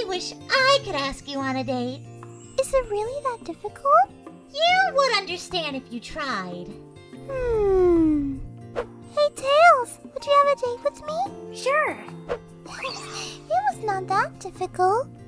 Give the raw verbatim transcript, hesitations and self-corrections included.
I wish I could ask you on a date. Is it really that difficult? You would understand if you tried. Hmm. Hey, Tails, would you have a date with me? Sure. It was not that difficult.